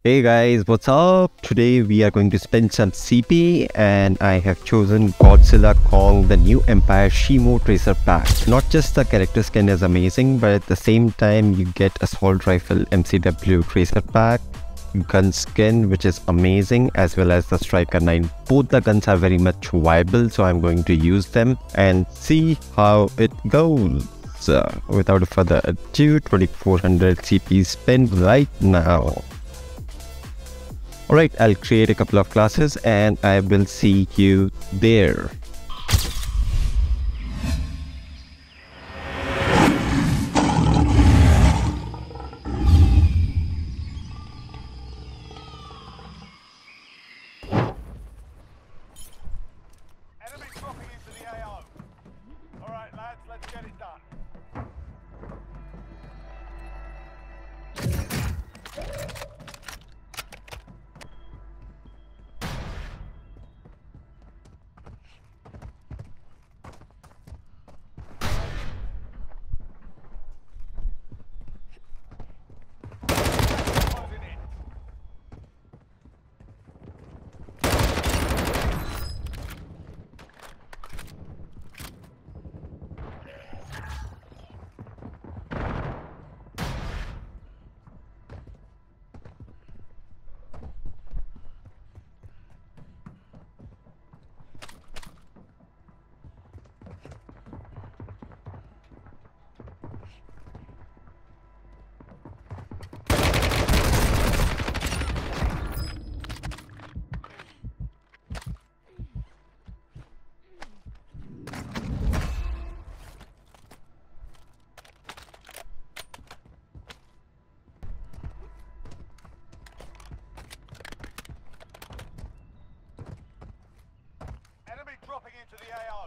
Hey guys, what's up? Today we are going to spend some CP and I have chosen Godzilla Kong, the new Empire Shimo Tracer pack. Not just the character skin is amazing, but at the same time you get Assault Rifle MCW Tracer pack, gun skin which is amazing, as well as the Striker 9. Both the guns are very much viable, so I'm going to use them and see how it goes. Without further ado, 2400 CP spent right now. Alright, I'll create a couple of classes and I will see you there. Enemy dropping into the AO. Alright lads, let's get it done. Closing in. Enemy dropping into the AO.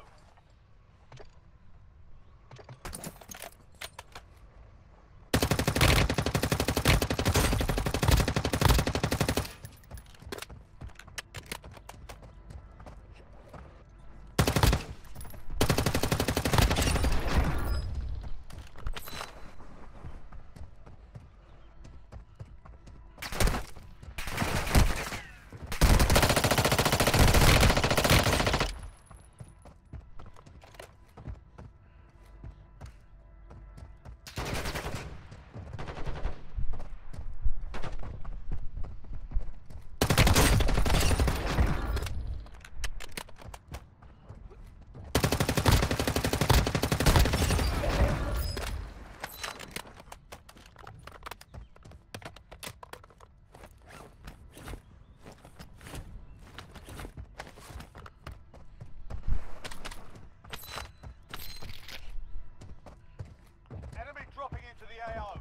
Enemy dropping into the AO.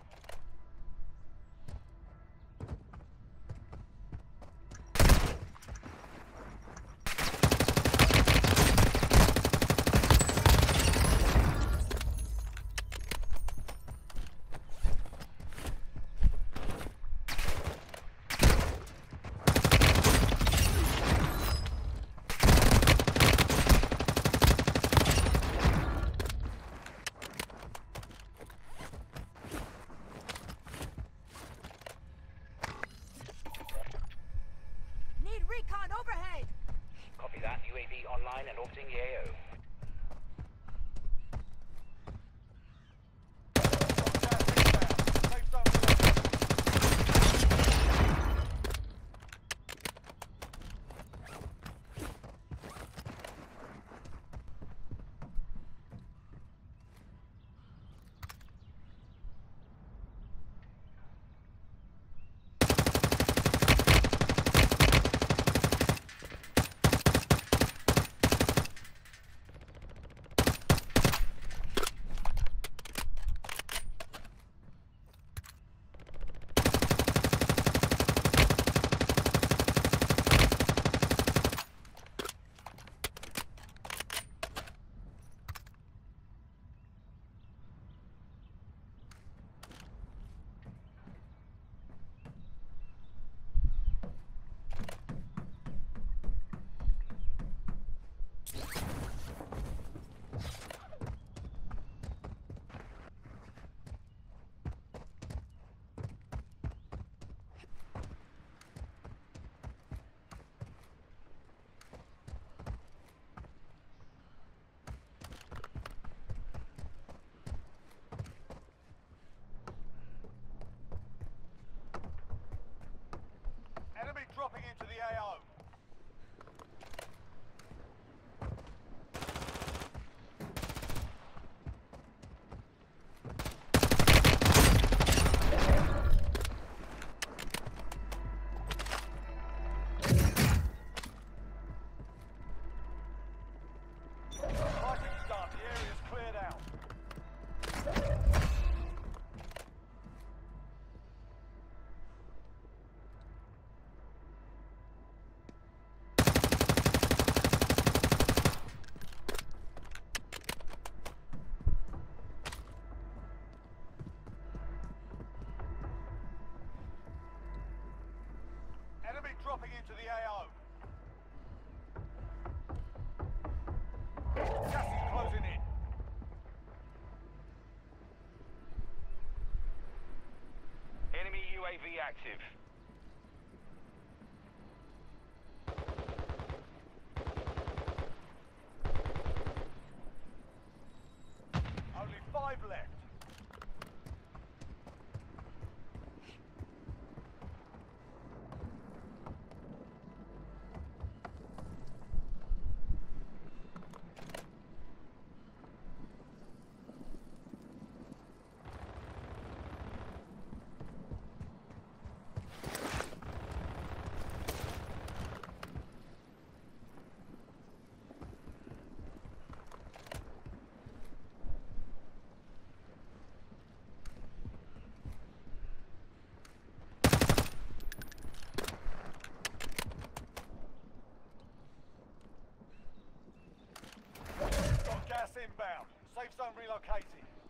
Need recon overhead! Copy that. UAV online and orbiting the AO. Safe zone delivered. the AO. Fighting's done. The area's cleared out. Enemy dropping into the AO. Gas is closing in. Enemy UAV active. Only 5 left. Got gas inbound. Safe zone relocated.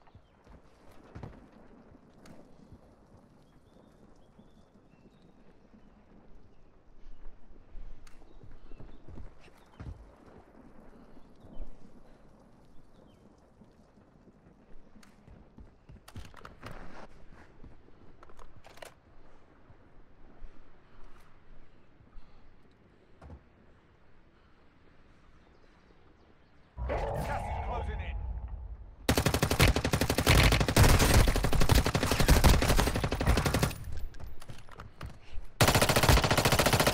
Gas is closing in.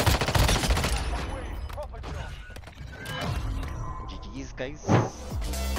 Win. Proper job. GG's, guys.